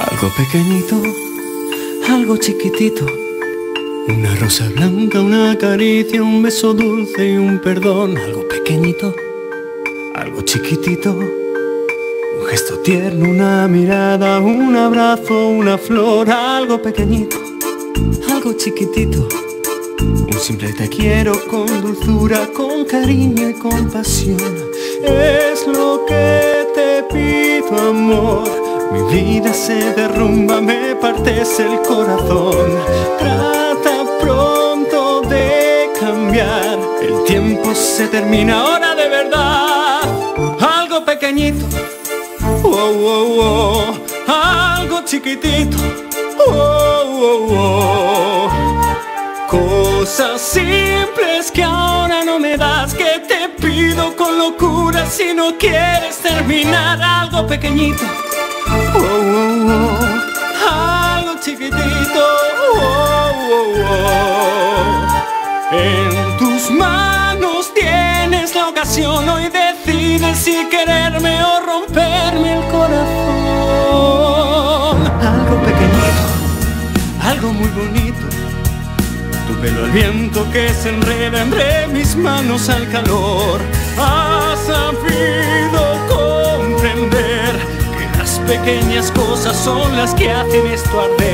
Algo pequeñito, algo chiquitito, una rosa blanca, una caricia, un beso dulce y un perdón. Algo pequeñito, algo chiquitito, un gesto tierno, una mirada, un abrazo, una flor. Algo pequeñito, algo chiquitito, un simple te quiero con dulzura, con cariño y compasión. Es lo que te pido, amor. Mi vida se derrumba, me partes el corazón. Trata pronto de cambiar. El tiempo se termina ahora de verdad. Algo pequeñito, oh, oh, oh. Algo chiquitito, oh, oh, oh. Cosas simples que ahora no me das, que te pido con locura si no quieres terminar. Algo pequeñito, oh, oh, oh. Algo chiquitito, oh, oh, oh. En tus manos tienes la ocasión, hoy decides si quererme o romperme el corazón. Algo pequeñito, algo muy bonito, tu pelo al viento que se enreda entre mis manos al calor. Has sabido comprender que las pequeñas cosas son las que hacen esto arder.